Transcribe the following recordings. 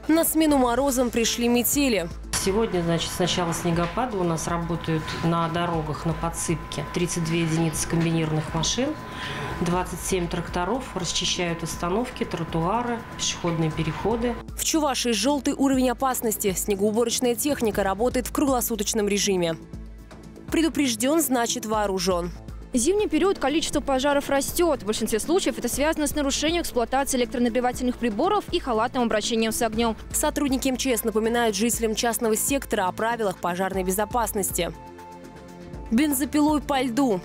На смену морозам пришли метели. Сегодня, с начала снегопада у нас работают на дорогах на подсыпке 32 единицы комбинированных машин, 27 тракторов, расчищают остановки, тротуары, пешеходные переходы. В Чувашии желтый уровень опасности. Снегоуборочная техника работает в круглосуточном режиме. Предупрежден, значит вооружен. В зимний период количество пожаров растет. В большинстве случаев это связано с нарушением эксплуатации электронагревательных приборов и халатным обращением с огнем. Сотрудники МЧС напоминают жителям частного сектора о правилах пожарной безопасности. Бензопилой по льду.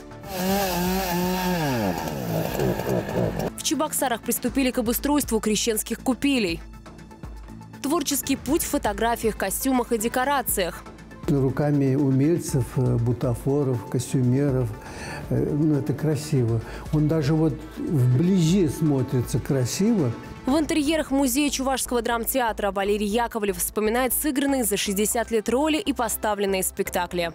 В Чебоксарах приступили к обустройству крещенских купелей. Творческий путь в фотографиях, костюмах и декорациях. Руками умельцев, бутафоров, костюмеров. Это красиво. Он даже вот вблизи смотрится красиво. В интерьерах музея Чувашского драмтеатра Валерий Яковлев вспоминает сыгранные за 60 лет роли и поставленные спектакли.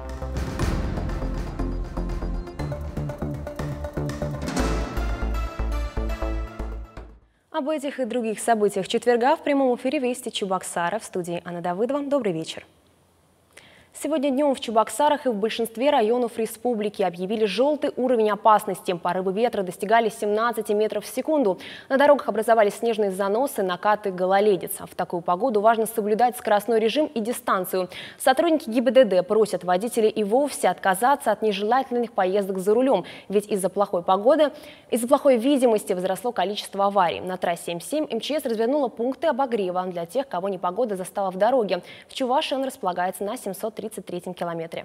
Об этих и других событиях четверга в прямом эфире «Вести Чебоксары». В студии Анна Давыдова. Добрый вечер. Сегодня днем в Чебоксарах и в большинстве районов республики объявили желтый уровень опасности. Порывы ветра достигали 17 метров в секунду. На дорогах образовались снежные заносы, накаты, гололедица. В такую погоду важно соблюдать скоростной режим и дистанцию. Сотрудники ГИБДД просят водителей и вовсе отказаться от нежелательных поездок за рулем. Ведь из-за плохой погоды, из-за плохой видимости возросло количество аварий. На трассе М7 МЧС развернула пункты обогрева для тех, кого непогода застала в дороге. В Чувашии он располагается на 733 километре.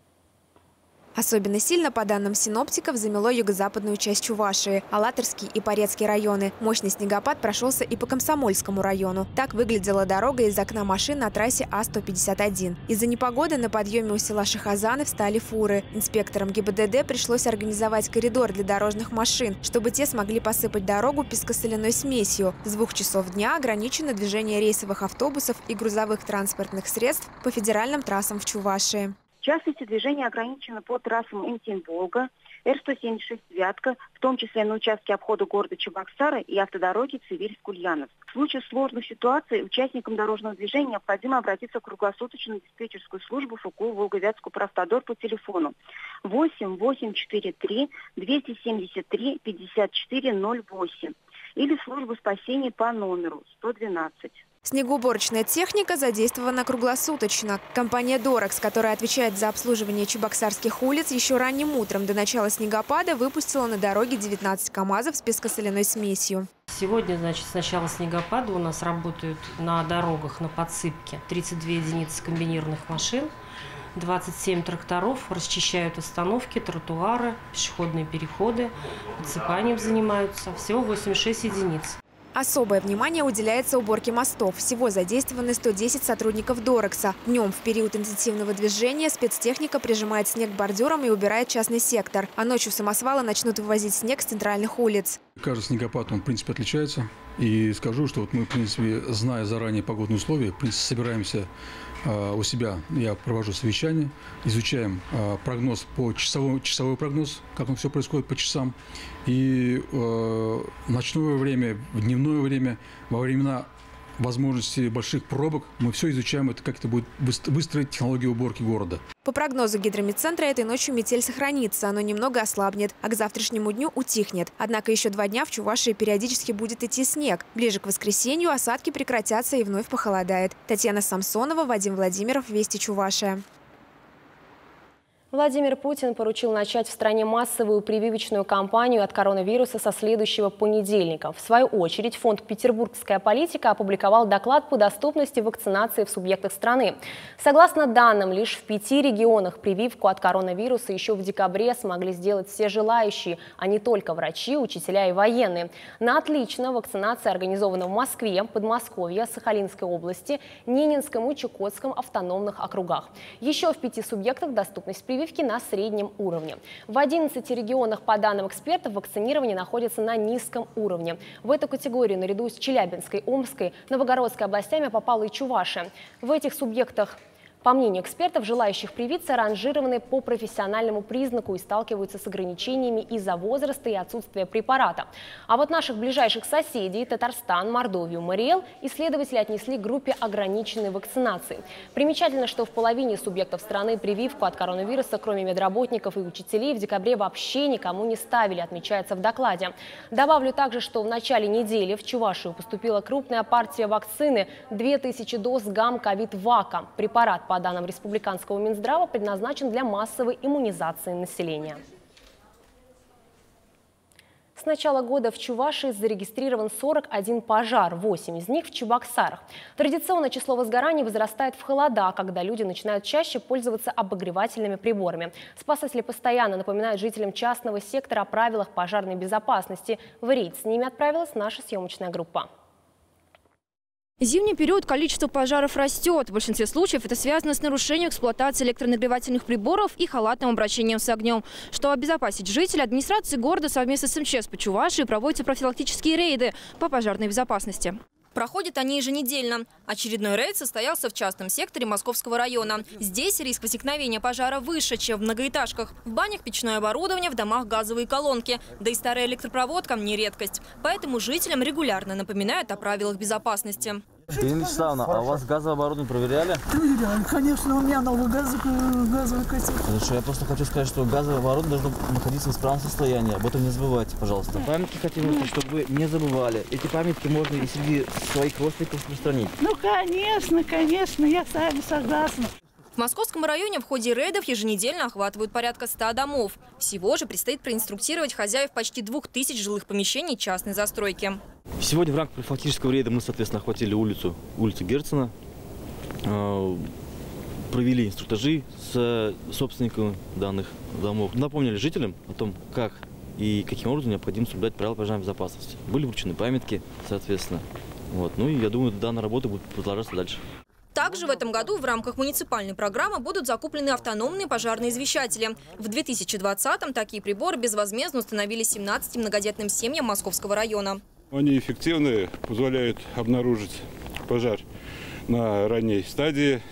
Особенно сильно, по данным синоптиков, замело юго-западную часть Чувашии, Алатырский и Порецкий районы. Мощный снегопад прошелся и по Комсомольскому району. Так выглядела дорога из окна машин на трассе А-151. Из-за непогоды на подъеме у села Шахазаны встали фуры. Инспекторам ГИБДД пришлось организовать коридор для дорожных машин, чтобы те смогли посыпать дорогу пескосоляной смесью. С 2 часов дня ограничено движение рейсовых автобусов и грузовых транспортных средств по федеральным трассам в Чувашии. В частности, движение ограничено по трассам М7 «Волга», Р-176 «Вятка», в том числе на участке обхода города Чебоксары и автодороги Цивильск-Ульяновск. В случае сложных ситуаций участникам дорожного движения необходимо обратиться в круглосуточную диспетчерскую службу ФКУ «Волго-Вятскую Правтодор» по телефону 8 843 273 5408 или в службу спасения по номеру 112. Снегоуборочная техника задействована круглосуточно. Компания «Доракс», которая отвечает за обслуживание чебоксарских улиц, еще ранним утром до начала снегопада выпустила на дороге 19 КАМАЗов с пескосоляной смесью. Сегодня, с начала снегопада у нас работают на дорогах на подсыпке 32 единицы комбинированных машин, 27 тракторов, расчищают остановки, тротуары, пешеходные переходы, подсыпанием занимаются. Всего 86 единиц. Особое внимание уделяется уборке мостов. Всего задействованы 110 сотрудников «Доракса». Днем в период интенсивного движения спецтехника прижимает снег к бордюрам и убирает частный сектор. А ночью самосвалы начнут вывозить снег с центральных улиц. Каждый снегопад, он, в принципе, отличается. И скажу, что мы, в принципе, зная заранее погодные условия, в принципе, собираемся у себя, я провожу совещание, изучаем прогноз по часовой прогноз, как он все происходит по часам. И в ночное время, в дневное время, во времена возможности больших пробок мы все изучаем, как это будет выстроить технологию уборки города. По прогнозу гидрометцентра, этой ночью метель сохранится, но немного ослабнет, а к завтрашнему дню утихнет. Однако еще 2 дня в Чувашии периодически будет идти снег. Ближе к воскресенью осадки прекратятся и вновь похолодает. Татьяна Самсонова, Вадим Владимиров, Вести Чувашия. Владимир Путин поручил начать в стране массовую прививочную кампанию от коронавируса со следующего понедельника. В свою очередь, фонд «Петербургская политика» опубликовал доклад по доступности вакцинации в субъектах страны. Согласно данным, лишь в 5 регионах прививку от коронавируса еще в декабре смогли сделать все желающие, а не только врачи, учителя и военные. На отлично вакцинация организована в Москве, Подмосковье, Сахалинской области, Ненецком и Чукотском автономных округах. Еще в 5 субъектах доступность прививки на среднем уровне. В 11 регионах, по данным экспертов, вакцинирование находится на низком уровне. В эту категорию наряду с Челябинской, Омской, Новгородской областями попала и Чувашия. В этих субъектах По мнению экспертов, желающих привиться ранжированы по профессиональному признаку и сталкиваются с ограничениями из-за возраста и отсутствия препарата. А вот наших ближайших соседей – Татарстан, Мордовию, Мариэл – исследователи отнесли к группе ограниченной вакцинации. Примечательно, что в половине субъектов страны прививку от коронавируса, кроме медработников и учителей, в декабре вообще никому не ставили, отмечается в докладе. Добавлю также, что в начале недели в Чувашию поступила крупная партия вакцины – 2000 доз гам-ковид-вака. Препарат, по данным республиканского Минздрава, предназначен для массовой иммунизации населения. С начала года в Чувашии зарегистрирован 41 пожар, 8 из них в Чебоксарах. Традиционно число возгораний возрастает в холода, когда люди начинают чаще пользоваться обогревательными приборами. Спасатели постоянно напоминают жителям частного сектора о правилах пожарной безопасности. В рейд с ними отправилась наша съемочная группа. Зимний период количество пожаров растет. В большинстве случаев это связано с нарушением эксплуатации электронагревательных приборов и халатным обращением с огнем. Чтобы обезопасить жителей, администрации города совместно с МЧС по Чувашии проводятся профилактические рейды по пожарной безопасности. Проходят они еженедельно. Очередной рейд состоялся в частном секторе Московского района. Здесь риск возникновения пожара выше, чем в многоэтажках. В банях печное оборудование, в домах газовые колонки. Да и старая электропроводка не редкость. Поэтому жителям регулярно напоминают о правилах безопасности. Ирина Вячеславовна, а у вас газовое оборудование проверяли? Проверяли, конечно, у меня новый газовый котел. Хорошо, я просто хочу сказать, что газовое оборудование должно находиться в исправном состоянии. Об этом не забывайте, пожалуйста. Памятки хотим, чтобы вы не забывали. Эти памятки можно и среди своих родственников распространить. Ну, конечно, я с вами согласна. В Московском районе в ходе рейдов еженедельно охватывают порядка 100 домов. Всего же предстоит проинструктировать хозяев почти 2000 жилых помещений частной застройки. Сегодня в рамках профилактического рейда мы, соответственно, охватили улицу Герцена, провели инструктажи с собственниками данных домов. Напомнили жителям о том, как и каким образом необходимо соблюдать правила пожарной безопасности. Были вручены памятки, соответственно. Ну и я думаю, данная работа будет продолжаться дальше. Также в этом году в рамках муниципальной программы будут закуплены автономные пожарные извещатели. В 2020-м такие приборы безвозмездно установили 17 многодетным семьям Московского района. Они эффективны, позволяют обнаружить пожар на ранней стадии.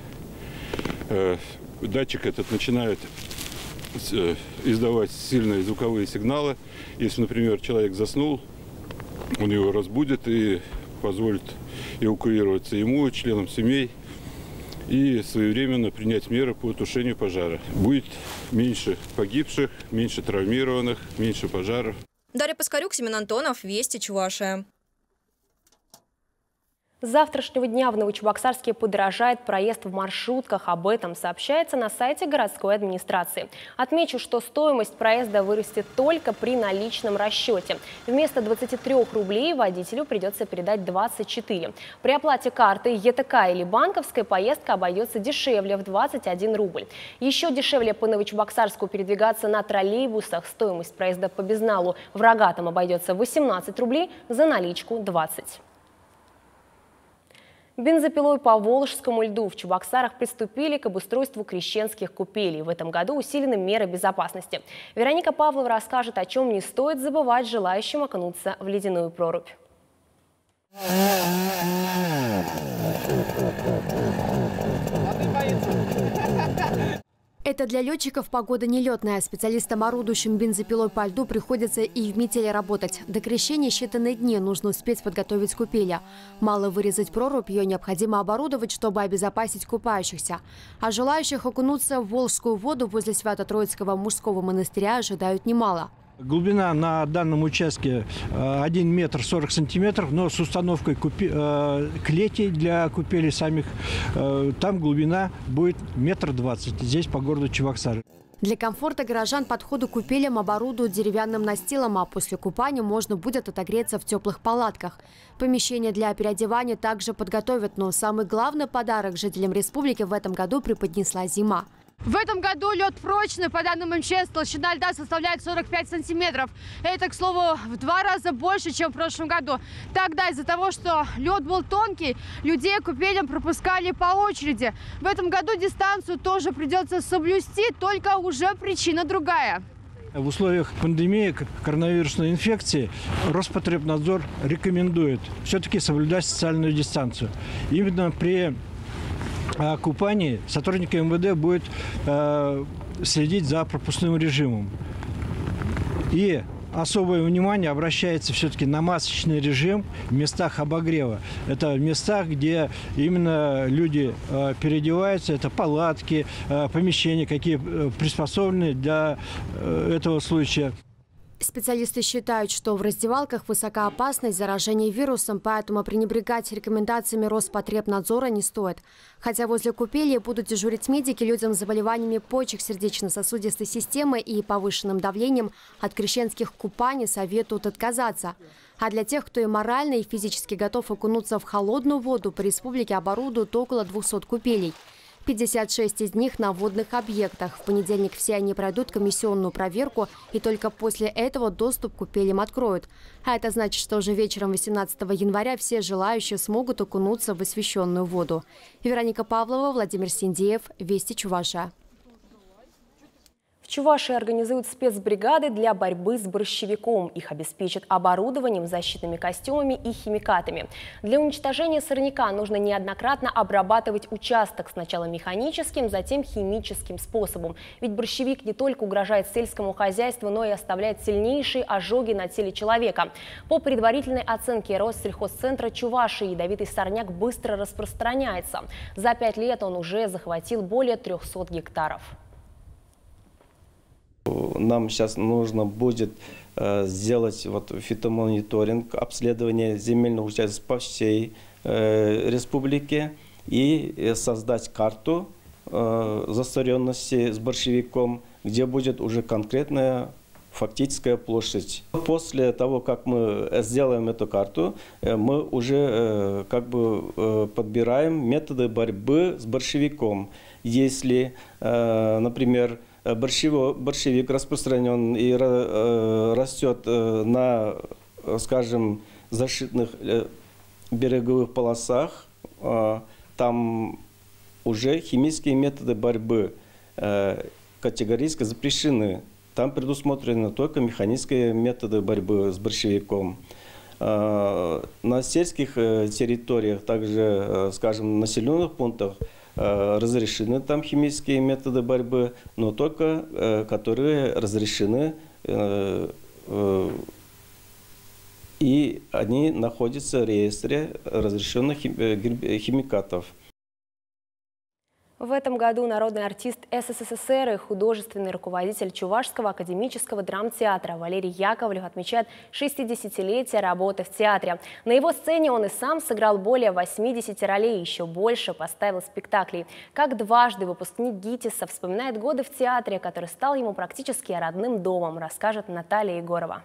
Датчик этот начинает издавать сильные звуковые сигналы. Если, например, человек заснул, он его разбудит и позволит эвакуироваться ему, членам семей, и своевременно принять меры по тушению пожара. Будет меньше погибших, меньше травмированных, меньше пожаров. Дарья Паскарюк, Семен Антонов, Вести, Чувашия. С завтрашнего дня в Новочебоксарске подорожает проезд в маршрутках. Об этом сообщается на сайте городской администрации. Отмечу, что стоимость проезда вырастет только при наличном расчете. Вместо 23 рублей водителю придется передать 24. При оплате карты ЕТК или банковской поездка обойдется дешевле в 21 рубль. Еще дешевле по Новочебоксарску передвигаться на троллейбусах. Стоимость проезда по безналу в Рогатом обойдется 18 рублей, за наличку 20. Бензопилой по Волжскому льду в Чебоксарах приступили к обустройству крещенских купелей. В этом году усилены меры безопасности. Вероника Павлова расскажет, о чем не стоит забывать желающим окунуться в ледяную прорубь. Это для летчиков погода нелетная. Специалистам, орудующим бензопилой по льду, приходится и в метели работать. До крещения считанные дни нужно успеть подготовить купели. Мало вырезать прорубь, ее необходимо оборудовать, чтобы обезопасить купающихся. А желающих окунуться в Волжскую воду возле Свято-Троицкого мужского монастыря ожидают немало. Глубина на данном участке 1 метр 40 сантиметров, но с установкой клетей для купелей самих там глубина будет 1,20 м, здесь по городу Чебоксары. Для комфорта горожан подходы к купелям оборудуют деревянным настилом, а после купания можно будет отогреться в теплых палатках. Помещение для переодевания также подготовят, но самый главный подарок жителям республики в этом году преподнесла зима. В этом году лед прочный. По данным МЧС, толщина льда составляет 45 сантиметров. Это, к слову, в 2 раза больше, чем в прошлом году. Тогда из-за того, что лед был тонкий, людей к купелям пропускали по очереди. В этом году дистанцию тоже придется соблюсти, только уже причина другая. В условиях пандемии коронавирусной инфекции Роспотребнадзор рекомендует все-таки соблюдать социальную дистанцию. Именно при о купании сотрудники МВД будут следить за пропускным режимом. И особое внимание обращается все-таки на масочный режим в местах обогрева. Это в местах, где именно люди переодеваются, это палатки, помещения, какие приспособлены для этого случая. Специалисты считают, что в раздевалках высока опасность заражения вирусом, поэтому пренебрегать рекомендациями Роспотребнадзора не стоит. Хотя возле купели будут дежурить медики, людям с заболеваниями почек, сердечно-сосудистой системы и повышенным давлением от крещенских купаний советуют отказаться. А для тех, кто и морально, и физически готов окунуться в холодную воду, по республике оборудуют около 200 купелей. 56 из них на водных объектах. В понедельник все они пройдут комиссионную проверку, и только после этого доступ к купелям откроют. А это значит, что уже вечером 18 января все желающие смогут окунуться в освещенную воду. Вероника Павлова, Владимир Синдеев, Вести Чувашия. В Чувашии организуют спецбригады для борьбы с борщевиком. Их обеспечат оборудованием, защитными костюмами и химикатами. Для уничтожения сорняка нужно неоднократно обрабатывать участок. Сначала механическим, затем химическим способом. Ведь борщевик не только угрожает сельскому хозяйству, но и оставляет сильнейшие ожоги на теле человека. По предварительной оценке Россельхозцентра Чувашии, ядовитый сорняк быстро распространяется. За 5 лет он уже захватил более 300 гектаров. Нам сейчас нужно будет сделать фитомониторинг, обследование земельных участков по всей республике и создать карту засоренности с борщевиком, где будет уже конкретная фактическая площадь. После того, как мы сделаем эту карту, мы уже подбираем методы борьбы с борщевиком. Если, например, борщевик распространен и растет на, скажем, защитных береговых полосах, там уже химические методы борьбы категорически запрещены. Там предусмотрены только механические методы борьбы с борщевиком. На сельских территориях, также, скажем, в населенных пунктах, разрешены там химические методы борьбы, но только которые разрешены, и они находятся в реестре разрешенных химикатов. В этом году народный артист СССР и художественный руководитель Чувашского академического драмтеатра Валерий Яковлев отмечает 60-летие работы в театре. На его сцене он и сам сыграл более 80 ролей, еще больше поставил спектаклей. Как дважды выпускник ГИТИСа вспоминает годы в театре, который стал ему практически родным домом, расскажет Наталья Егорова.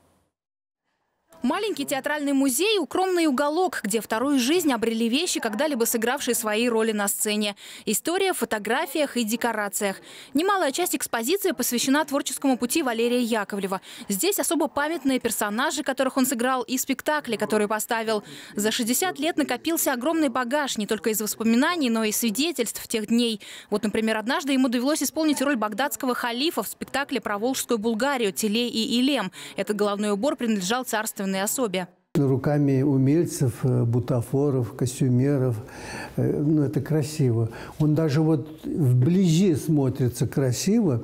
Маленький театральный музей – укромный уголок, где вторую жизнь обрели вещи, когда-либо сыгравшие свои роли на сцене. История в фотографиях и декорациях. Немалая часть экспозиции посвящена творческому пути Валерия Яковлева. Здесь особо памятные персонажи, которых он сыграл, и спектакли, которые поставил. За 60 лет накопился огромный багаж не только из воспоминаний, но и свидетельств тех дней. Вот, например, однажды ему довелось исполнить роль багдадского халифа в спектакле про Волжскую Булгарию «Телей и Илем». Этот головной убор принадлежал царственной особе. Руками умельцев, бутафоров, костюмеров. Это красиво. Он даже вблизи смотрится красиво,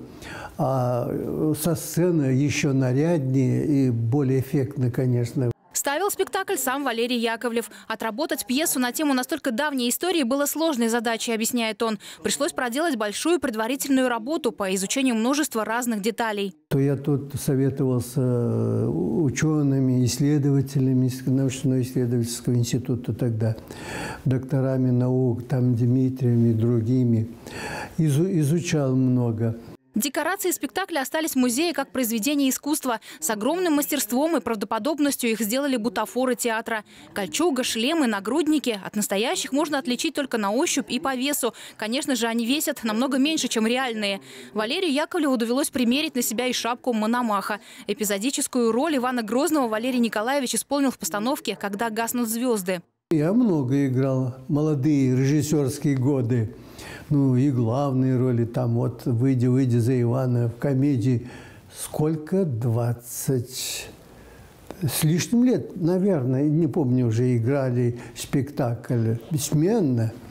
а со сцены еще наряднее и более эффектно, конечно. Ставил спектакль сам Валерий Яковлев. Отработать пьесу на тему настолько давней истории было сложной задачей, объясняет он. Пришлось проделать большую предварительную работу по изучению множества разных деталей. Я тут советовался учеными, исследователями научно-исследовательского института тогда, докторами наук, Дмитрием и другими. Изучал много. Декорации спектакля остались в музее как произведение искусства. С огромным мастерством и правдоподобностью их сделали бутафоры театра. Кольчуга, шлемы, нагрудники. От настоящих можно отличить только на ощупь и по весу. Конечно же, они весят намного меньше, чем реальные. Валерию Яковлеву довелось примерить на себя и шапку Мономаха. Эпизодическую роль Ивана Грозного Валерий Николаевич исполнил в постановке «Когда гаснут звезды». Я много играл, молодые режиссерские годы. И главные роли «Выйди за Ивана» в комедии. Сколько? 20 с лишним лет, наверное, не помню, уже играли спектакль бессменно.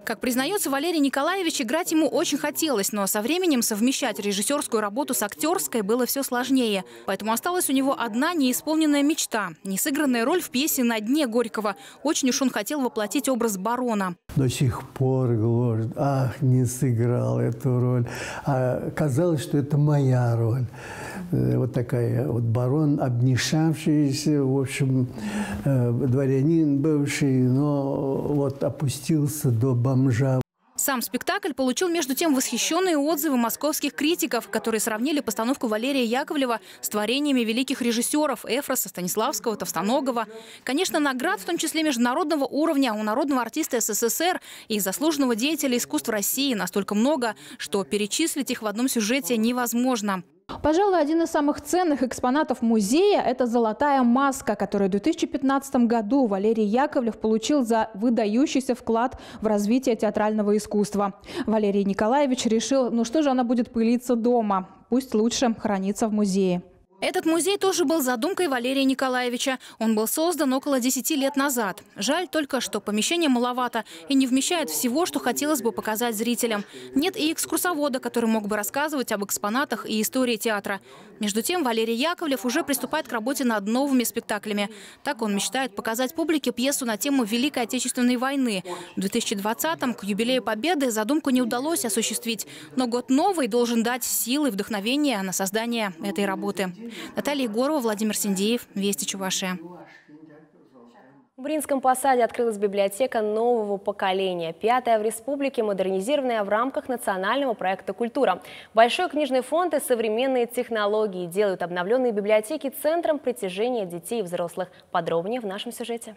Как признается Валерий Николаевич, играть ему очень хотелось, но со временем совмещать режиссерскую работу с актерской было все сложнее. Поэтому осталась у него одна неисполненная мечта – несыгранная роль в пьесе «На дне» Горького. Очень уж он хотел воплотить образ барона. До сих пор говорит: ах, не сыграл эту роль. А казалось, что это моя роль. Вот такая вот барон, обнишавшийся, в общем, дворянин бывший, но вот опустился до бомжа. Сам спектакль получил, между тем, восхищенные отзывы московских критиков, которые сравнили постановку Валерия Яковлева с творениями великих режиссеров Эфроса, Станиславского, Товстоногова. Конечно, наград, в том числе международного уровня, у народного артиста СССР и заслуженного деятеля искусств России настолько много, что перечислить их в одном сюжете невозможно. Пожалуй, один из самых ценных экспонатов музея – это золотая маска, которую в 2015 году Валерий Яковлев получил за выдающийся вклад в развитие театрального искусства. Валерий Николаевич решил, ну что же она будет пылиться дома, пусть лучше хранится в музее. Этот музей тоже был задумкой Валерия Николаевича. Он был создан около 10 лет назад. Жаль только, что помещение маловато и не вмещает всего, что хотелось бы показать зрителям. Нет и экскурсовода, который мог бы рассказывать об экспонатах и истории театра. Между тем, Валерий Яковлев уже приступает к работе над новыми спектаклями. Так он мечтает показать публике пьесу на тему Великой Отечественной войны. В 2020-м к юбилею Победы задумку не удалось осуществить. Но год новый должен дать силы и вдохновение на создание этой работы. Наталья Егорова, Владимир Синдеев, Вести Чувашия. В Бринском посаде открылась библиотека нового поколения. 5-я в республике, модернизированная в рамках национального проекта «Культура». Большой книжный фонд и современные технологии делают обновленные библиотеки центром притяжения детей и взрослых. Подробнее в нашем сюжете.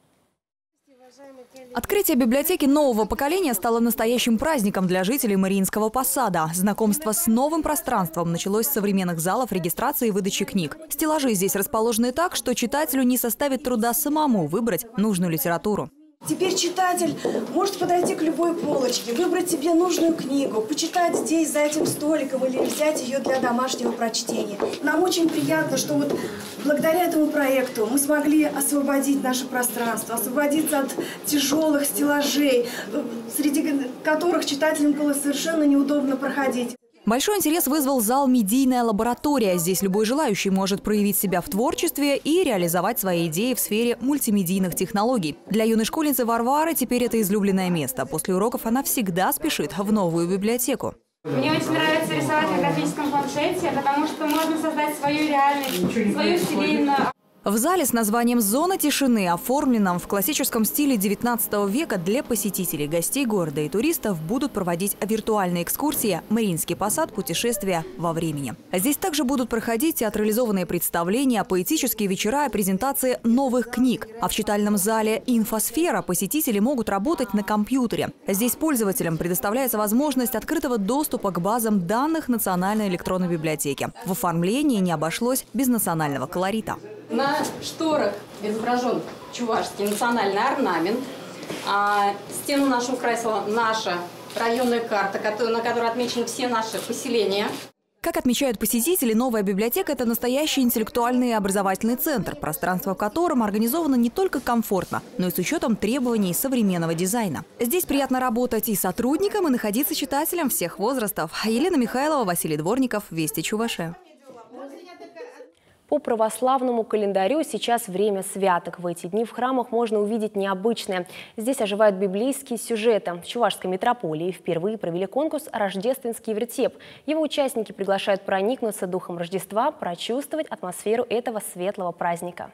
Открытие библиотеки нового поколения стало настоящим праздником для жителей Мариинского посада. Знакомство с новым пространством началось с современных залов регистрации и выдачи книг. Стеллажи здесь расположены так, что читателю не составит труда самому выбрать нужную литературу. Теперь читатель может подойти к любой полочке, выбрать себе нужную книгу, почитать здесь, за этим столиком, или взять ее для домашнего прочтения. Нам очень приятно, что вот благодаря этому проекту мы смогли освободить наше пространство, освободиться от тяжелых стеллажей, среди которых читателям было совершенно неудобно проходить. Большой интерес вызвал зал «Медийная лаборатория». Здесь любой желающий может проявить себя в творчестве и реализовать свои идеи в сфере мультимедийных технологий. Для юной школьницы Варвары теперь это излюбленное место. После уроков она всегда спешит в новую библиотеку. Мне очень нравится рисовать на графическом планшете, потому что можно создать свою реальность, свою вселенную. В зале с названием «Зона тишины», оформленном в классическом стиле 19 века, для посетителей, гостей города и туристов будут проводить виртуальные экскурсии «Мариинский посад. Путешествия во времени». Здесь также будут проходить театрализованные представления, поэтические вечера и презентации новых книг. А в читальном зале «Инфосфера» посетители могут работать на компьютере. Здесь пользователям предоставляется возможность открытого доступа к базам данных Национальной электронной библиотеки. В оформлении не обошлось без национального колорита. На шторах изображен чувашский национальный орнамент. Стену нашу украсила наша районная карта, на которой отмечены все наши поселения. Как отмечают посетители, новая библиотека – это настоящий интеллектуальный и образовательный центр, пространство в котором организовано не только комфортно, но и с учетом требований современного дизайна. Здесь приятно работать и сотрудникам, и находиться читателям всех возрастов. Елена Михайлова, Василий Дворников, Вести Чувашия. По православному календарю сейчас время святок. В эти дни в храмах можно увидеть необычное. Здесь оживают библейские сюжеты. В Чувашской митрополии впервые провели конкурс «Рождественский вертеп». Его участники приглашают проникнуться духом Рождества, прочувствовать атмосферу этого светлого праздника.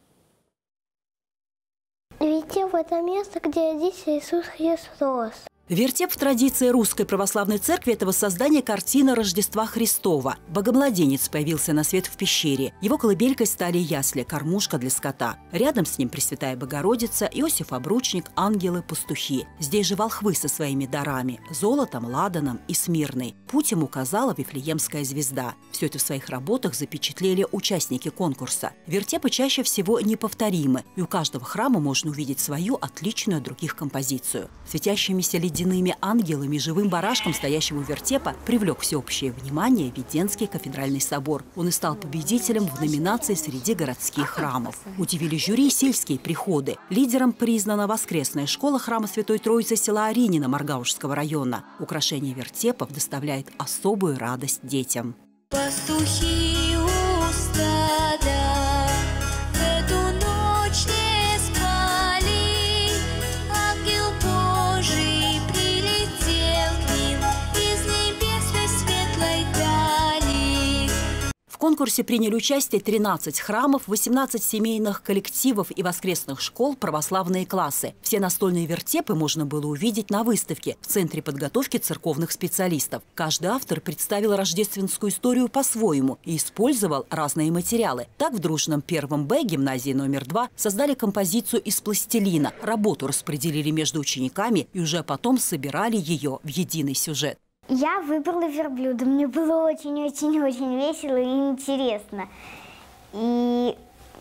Вертеп – это место, где родился Иисус Христос. Вертеп в традиции Русской Православной Церкви – это воссоздание картины Рождества Христова. Богомладенец появился на свет в пещере. Его колыбелькой стали ясли, кормушка для скота. Рядом с ним Пресвятая Богородица, Иосиф Обручник, ангелы, пастухи. Здесь же волхвы со своими дарами – золотом, ладаном и смирной. Путь им указала Вифлеемская звезда. Все это в своих работах запечатлели участники конкурса. Вертепы чаще всего неповторимы, и у каждого храма можно увидеть свою отличную от других композицию. Светящимися ледяными водяными ангелами и живым барашком, стоящим у вертепа, привлек всеобщее внимание Веденский кафедральный собор. Он и стал победителем в номинации среди городских храмов. Удивили жюри сельские приходы. Лидером признана воскресная школа храма Святой Троицы села Аринина Маргаушского района. Украшение вертепов доставляет особую радость детям. Пастухи у стада эту ночь не спали, ангел Божий прилетел к ним из небес светлой дали. В конкурсе приняли участие 13 храмов, 18 семейных коллективов и воскресных школ, православные классы. Все настольные вертепы можно было увидеть на выставке в Центре подготовки церковных специалистов. Каждый автор представил рождественскую историю по-своему и использовал разные материалы. Так в дружном 1 Б гимназии номер 2 создали композицию из пластилина. Работу распределили между учениками и уже потом собирали ее в единый сюжет. Я выбрала верблюда. Мне было очень-очень-очень весело и интересно. И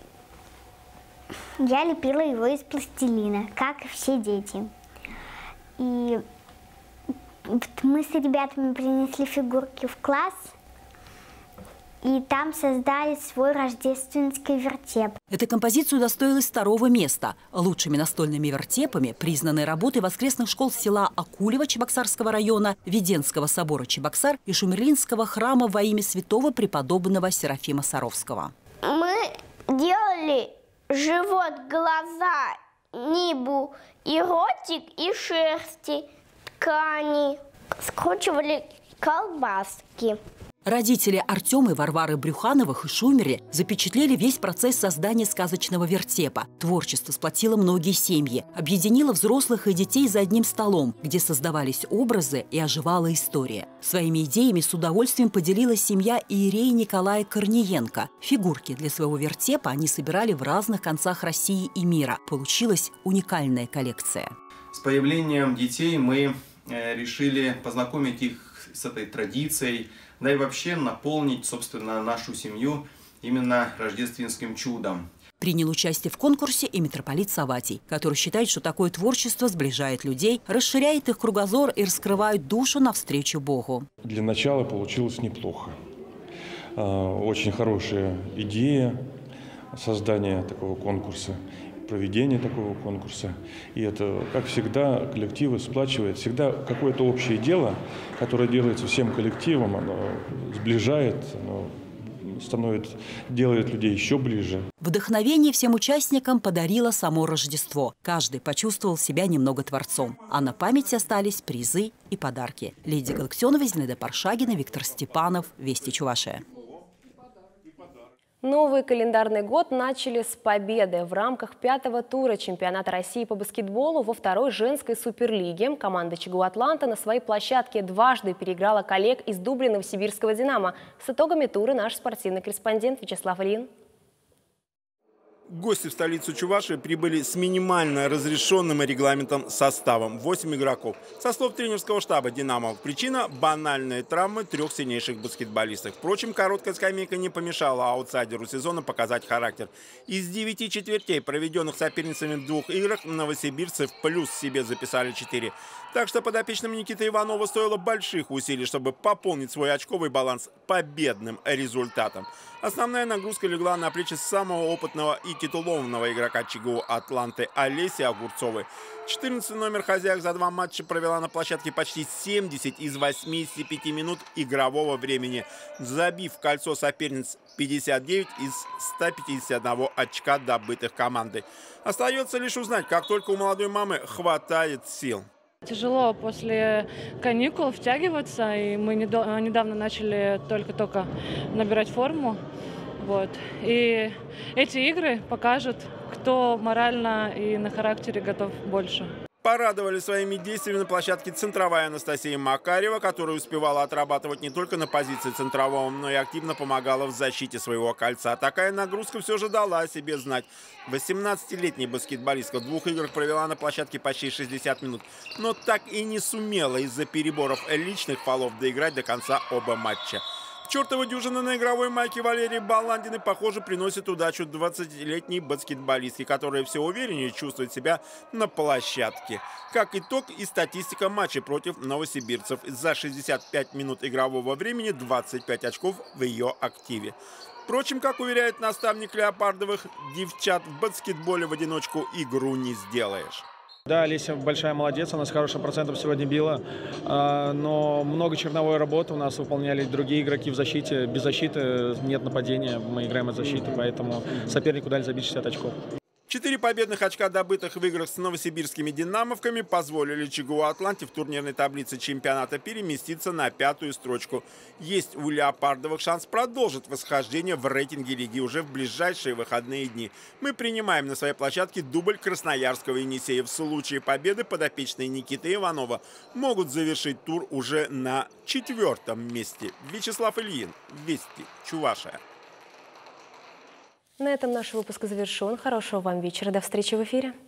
я лепила его из пластилина, как и все дети. И мы с ребятами принесли фигурки в класс, и там создали свой рождественский вертеп. Эта композиция удостоилась 2-го места. Лучшими настольными вертепами признаны работы воскресных школ села Акулево Чебоксарского района, Веденского собора Чебоксар и Шумерлинского храма во имя святого преподобного Серафима Саровского. Мы делали живот, глаза, небу, и ротик, и шерсти, ткани. Скручивали колбаски. Родители Артема и Варвары Брюхановых и Шумере запечатлели весь процесс создания сказочного вертепа. Творчество сплотило многие семьи, объединило взрослых и детей за одним столом, где создавались образы и оживала история. Своими идеями с удовольствием поделилась семья иерея Николая Корниенко. Фигурки для своего вертепа они собирали в разных концах России и мира. Получилась уникальная коллекция. С появлением детей мы решили познакомить их с этой традицией, да и вообще наполнить, собственно, нашу семью именно рождественским чудом. Принял участие в конкурсе и митрополит Савватий, который считает, что такое творчество сближает людей, расширяет их кругозор и раскрывает душу навстречу Богу. Для начала получилось неплохо. Очень хорошая идея создания такого конкурса, проведения такого конкурса. И это, как всегда, коллективы сплачивает. Всегда какое-то общее дело, которое делается всем коллективом, оно сближает, оно делает людей еще ближе. Вдохновение всем участникам подарило само Рождество. Каждый почувствовал себя немного творцом. А на памяти остались призы и подарки. Лидия Галактионова, Зинаида Паршагина, Виктор Степанов. Вести Чувашия. Новый календарный год начали с победы. В рамках 5-го тура чемпионата России по баскетболу во 2-й женской суперлиге команда ЧГУ «Атланта» на своей площадке дважды переиграла коллег из Дубля Новосибирского «Динамо». С итогами тура наш спортивный корреспондент Вячеслав Ильин. Гости в столицу Чувашии прибыли с минимально разрешенным регламентом составом – 8 игроков. Со слов тренерского штаба «Динамо», причина – банальные травмы 3 сильнейших баскетболистов. Впрочем, короткая скамейка не помешала аутсайдеру сезона показать характер. Из 9 четвертей, проведенных соперницами в 2 играх, новосибирцы в плюс себе записали 4. Так что подопечным Никиты Иванова стоило больших усилий, чтобы пополнить свой очковый баланс победным результатом. Основная нагрузка легла на плечи самого опытного и титулованного игрока ЧГУ «Атланты» Олеси Огурцовой. 14-й номер хозяек за 2 матча провела на площадке почти 70 из 85 минут игрового времени, забив в кольцо соперниц 59 из 151 очка, добытых командой. Остается лишь узнать, как только у молодой мамы хватает сил. Тяжело после каникул втягиваться, и мы недавно начали только-только набирать форму. Вот. И эти игры покажут, кто морально и на характере готов больше. Порадовали своими действиями на площадке центровая Анастасия Макарева, которая успевала отрабатывать не только на позиции центрового, но и активно помогала в защите своего кольца. Такая нагрузка все же дала о себе знать. 18-летняя баскетболистка в 2 играх провела на площадке почти 60 минут, но так и не сумела из-за переборов личных фолов доиграть до конца оба матча. Чертова дюжина на игровой майке Валерии Баландиной, похоже, приносит удачу 20-летней баскетболистке, которая все увереннее чувствует себя на площадке. Как итог и статистика матча против новосибирцев. За 65 минут игрового времени 25 очков в ее активе. Впрочем, как уверяет наставник Леопардовых, девчат в баскетболе в одиночку игру не сделаешь. Да, Олеся большая молодец, она с хорошим процентом сегодня била, но много черновой работы у нас выполняли другие игроки в защите. Без защиты нет нападения, мы играем от защиты, поэтому сопернику дали забить 60 очков. 4 победных очка, добытых в играх с новосибирскими «Динамовками», позволили ЧГУ «Атланте» в турнирной таблице чемпионата переместиться на 5-ю строчку. Есть у Леопардовых шанс продолжить восхождение в рейтинге лиги уже в ближайшие выходные дни. Мы принимаем на своей площадке дубль Красноярского Енисея. В случае победы подопечные Никиты Иванова могут завершить тур уже на 4-м месте. Вячеслав Ильин, Вести, Чувашия. На этом наш выпуск завершен. Хорошего вам вечера. До встречи в эфире.